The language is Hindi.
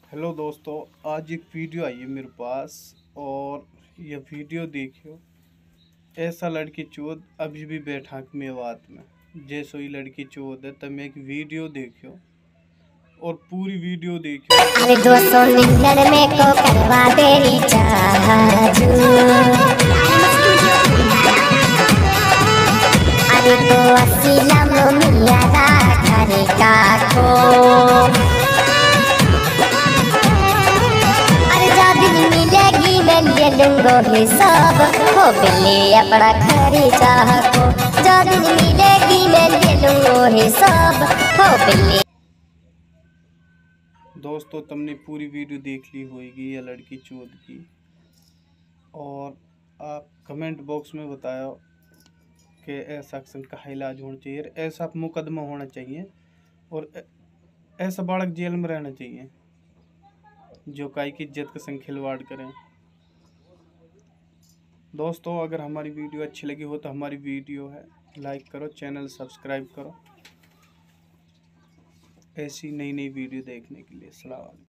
हेलो दोस्तों, आज एक वीडियो आई है मेरे पास और यह वीडियो देखियो। ऐसा लड़की चोद अभी भी बैठा मेवात में जैसो ही लड़की चोद है तब एक वीडियो देखियो और पूरी वीडियो देखियो। अरे 299 में को करवा तेरी चाहू। अरे तो असीला मिया घरे का खो। अरे जा दिन मिलेगी मैं ले लूंगो हिसाब हो बिल्ली अपना खरीदा को। जा दिन मिलेगी मैं ले लूंगो हिसाब हो बिल्ली। दोस्तों, तुमने पूरी वीडियो देख ली होगी या लड़की चोद की, और आप कमेंट बॉक्स में बताओ कि ऐसा एक्शन का इलाज होना चाहिए, ऐसा मुकदमा होना चाहिए और ऐसा बालक जेल में रहना चाहिए जो काई की इज्जत के संग खिलवाड़ करें। दोस्तों, अगर हमारी वीडियो अच्छी लगी हो तो हमारी वीडियो है लाइक करो, चैनल सब्सक्राइब करो ऐसी नई नई वीडियो देखने के लिए। सलाम।